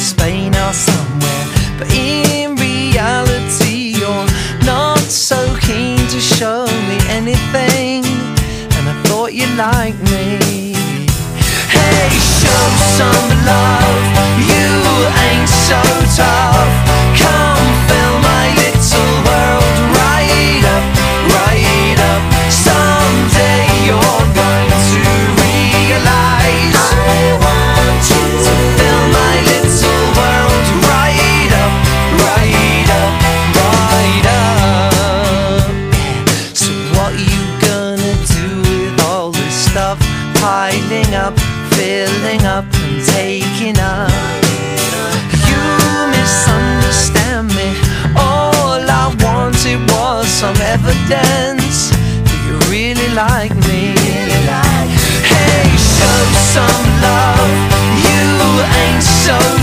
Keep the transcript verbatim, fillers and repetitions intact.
Spain or somewhere, but in reality you're not so keen to show me anything, and I thought you liked me. Hey, show some love, you ain't so tough. Come fill my little world right up, right up. Someday you're going to realize I want you to fill my little world right up, right up, right up. So what you gonna do with all this stuff piling up, filling up and taking up? You misunderstand me. All I wanted was some evidence that you really like me. Hey, show some love, you ain't so